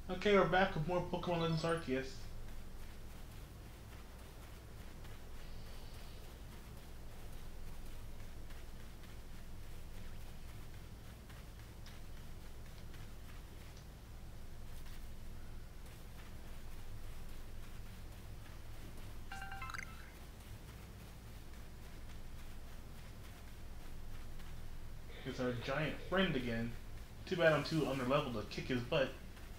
Okay, we're back with more Pokemon Legends Arceus. It's our giant friend again. Too bad I'm too under level to kick his butt.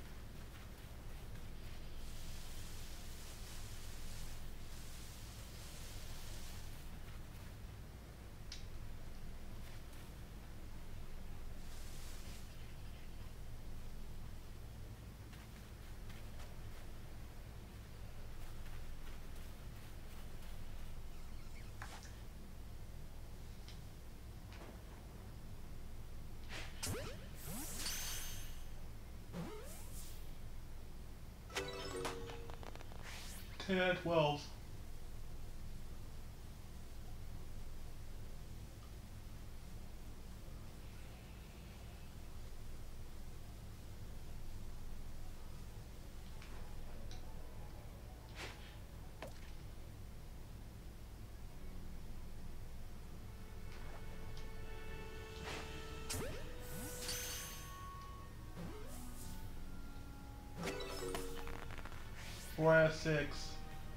Ten out of 12. Four out of 6.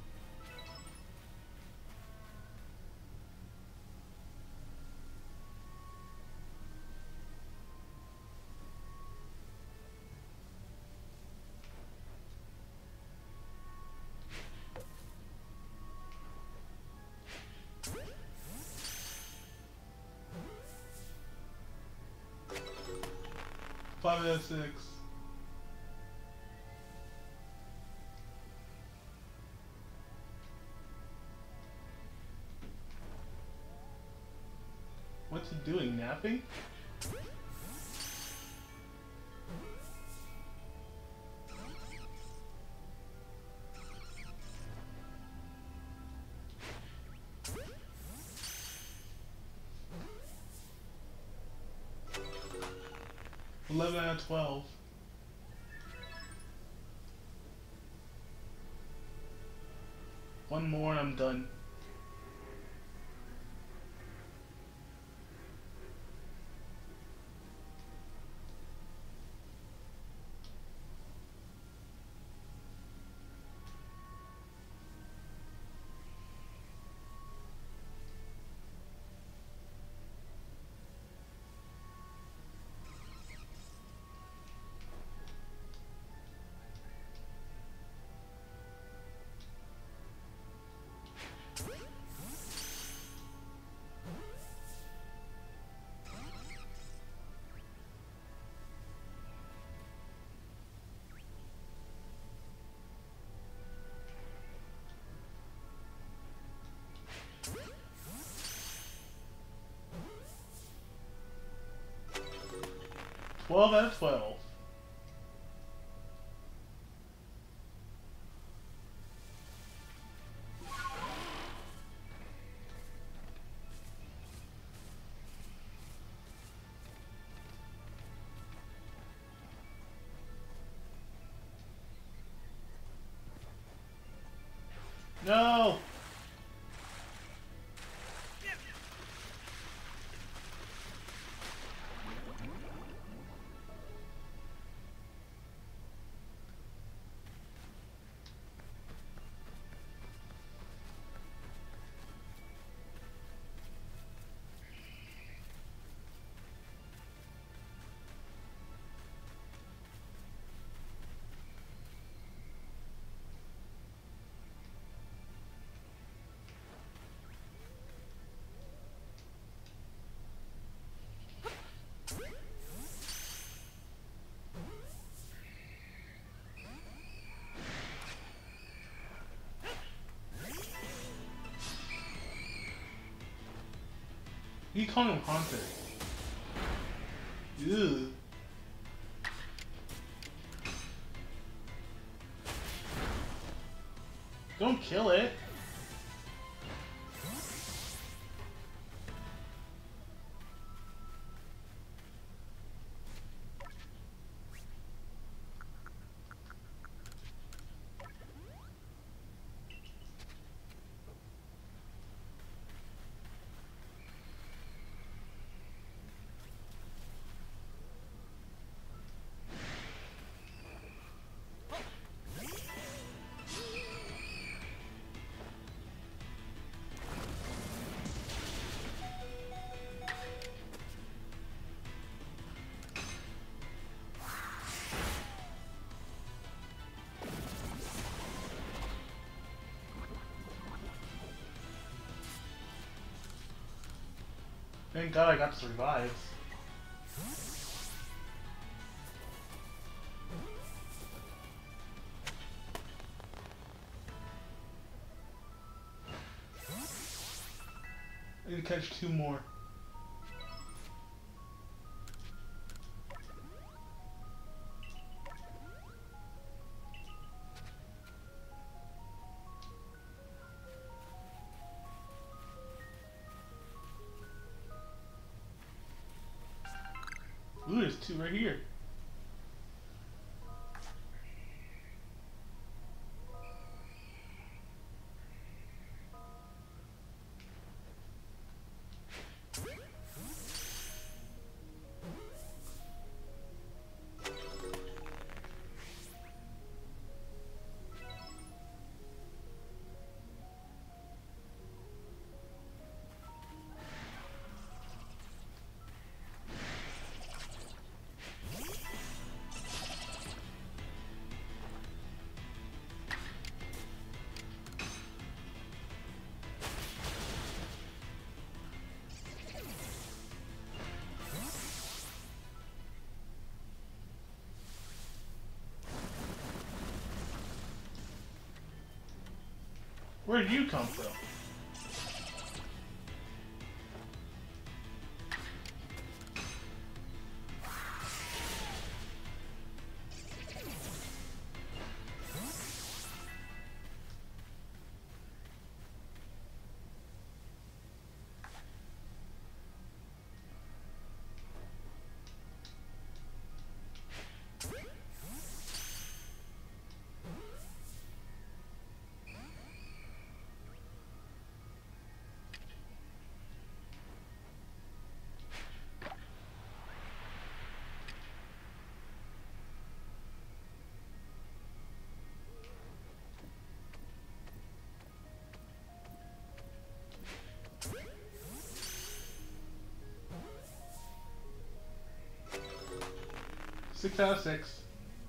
Five out of 6. What's it doing? Napping? 11 out of 12. One more and I'm done. Twelve out of 12. No! You call him Haunter. Ew. Don't kill it. Thank God I got to revive. I need to catch 2 more. Ooh, there's 2 right here. Where did you come from? Six out of 6.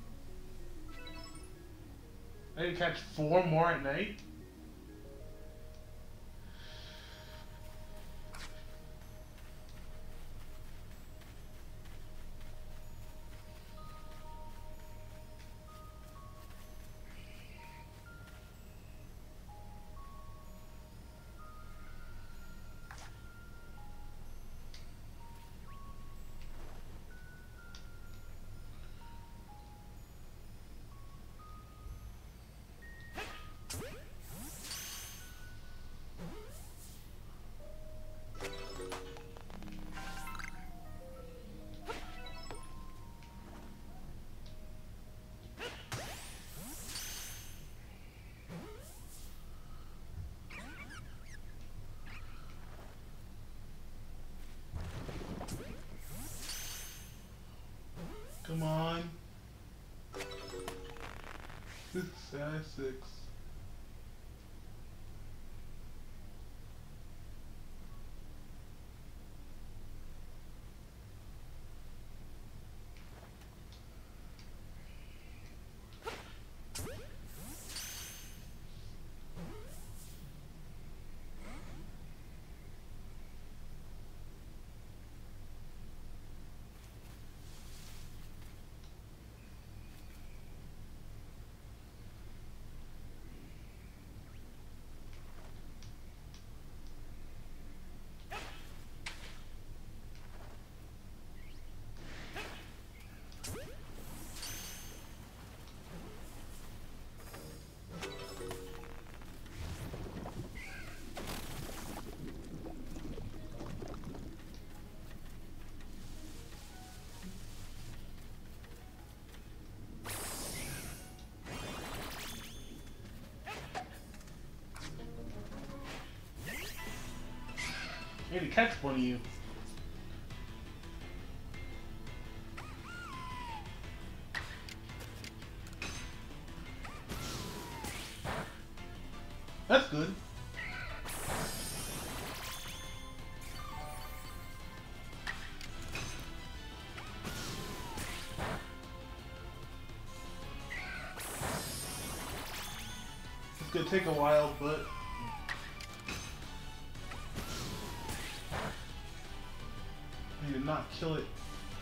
I need to catch 4 more at night. Come on. 6 out of 6. I need to catch one of you. That's good. It's gonna take a while, but did not kill it.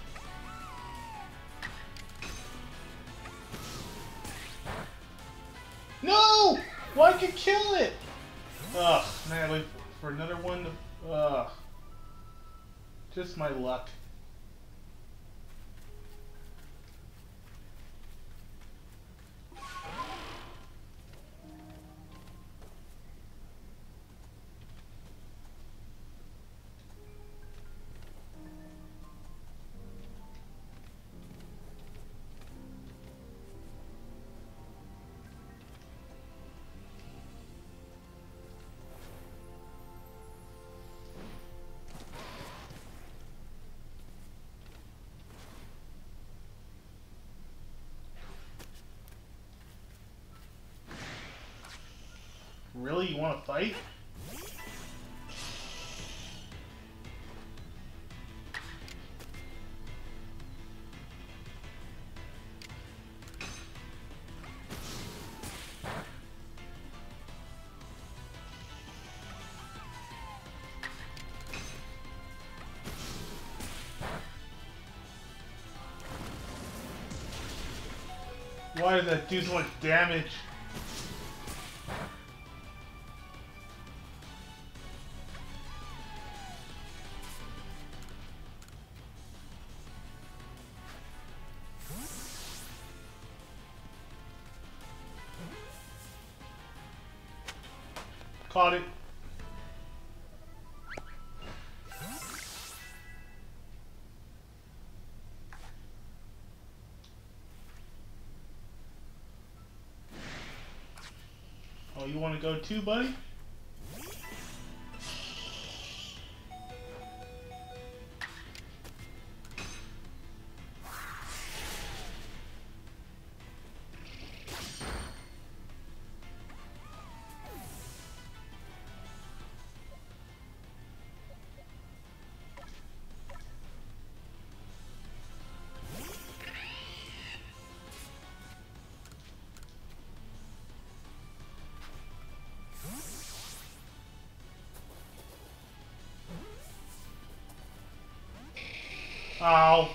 No! Why could kill it? Ugh, man, wait for another one to... Ugh. Just my luck. Really? You want to fight? Why does that do so much damage? Caught it. Oh, you want to go too, buddy? Ow.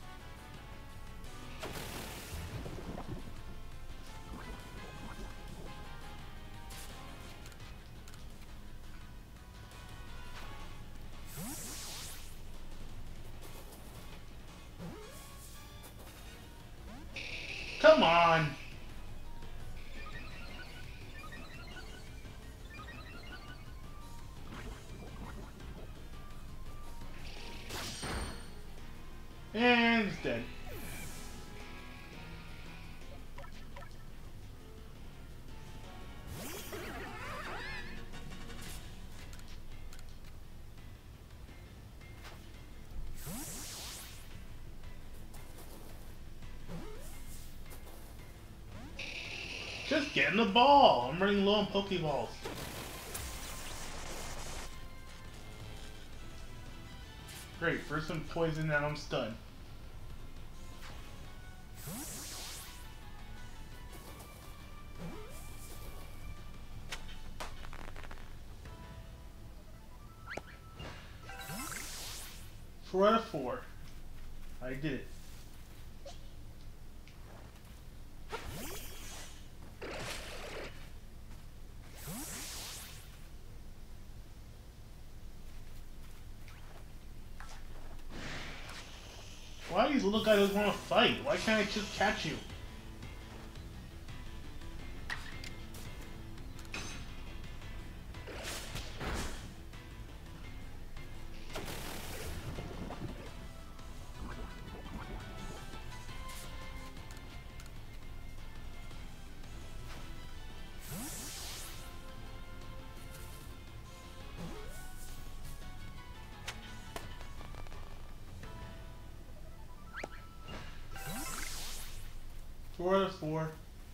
Come on. And it's dead. Just getting the ball. I'm running low on Pokeballs. Great, first one poison, now I'm stunned. Four out of 4. I did it. Why do these little guys always want to fight? Why can't I just catch you? Four out of 4.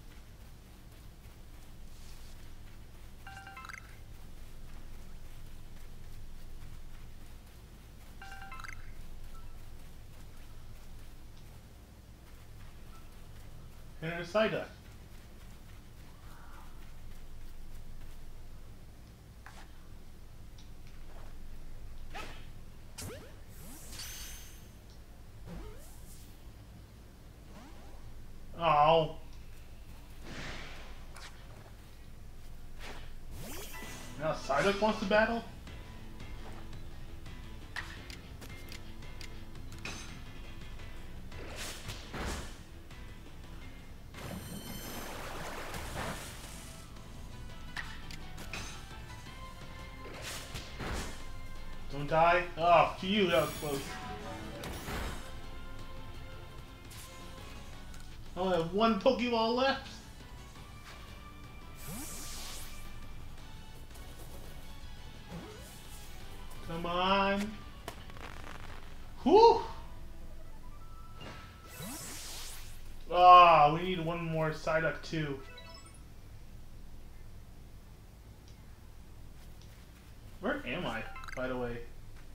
And a Psyduck. Ow. Now Psyduck wants to battle? Don't die. Oh, phew, that was close. I only have one Pokeball left. Come on. Whew! Ah, we need one more Psyduck too. Where am I, by the way?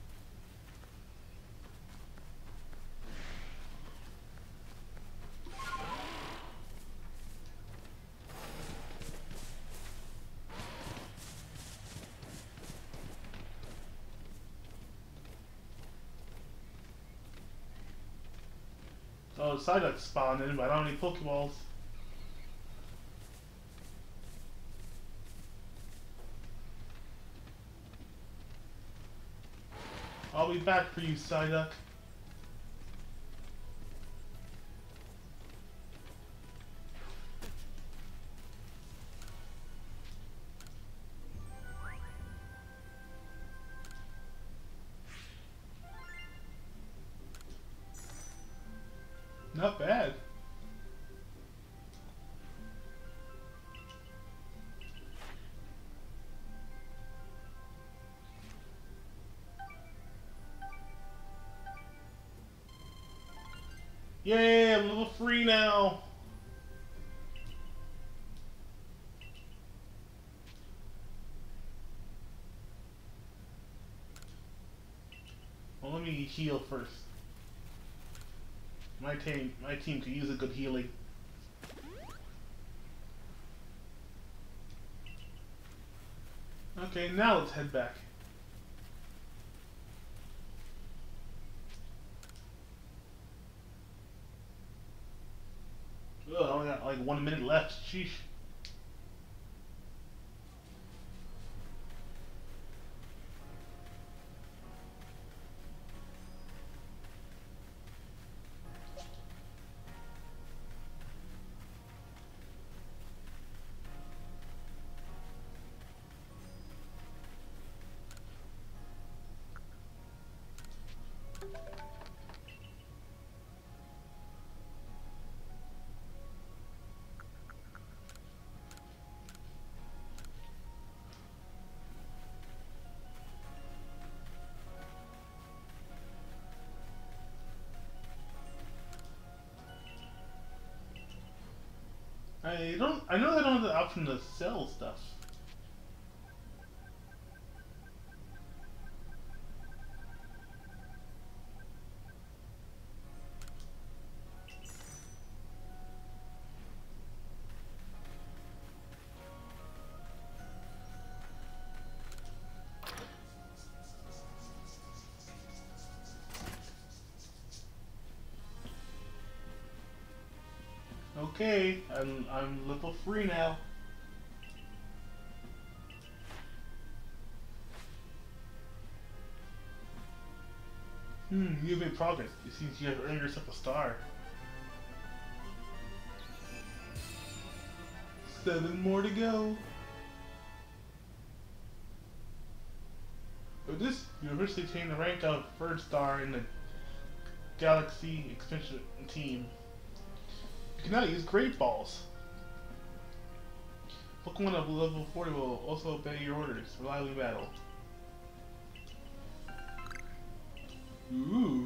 Oh, Psyduck spawned in, but I don't need Pokeballs. I'll be back for you, Psyduck. Not bad. Yay, I'm level 3 now. Well, let me heal first. My team could use a good healing. Okay, now let's head back. Ugh, I only got like 1 minute left. Sheesh. I know they don't have the option to sell stuff. Okay, I'm level 3 now. You've made progress. It seems you have earned yourself a star. 7 more to go. With this, you officially attained the rank of 1st star in the Galaxy Expansion team. You can now use Great Balls. Pokemon of level 40 will also obey your orders for lively battle. Ooh.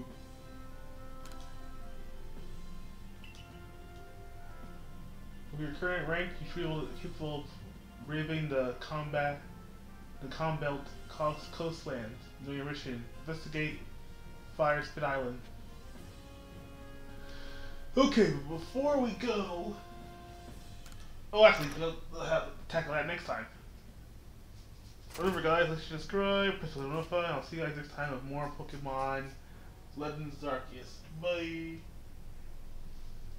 With your current rank, you should be capable of braving the Combelt coastlands. Doing your mission, investigate Fire Spit Island. Okay, before we go... Oh, actually, we'll have to tackle that next time. Remember guys, like, subscribe, press the notify, I'll see you guys next time with more Pokemon Legends Arceus. Bye!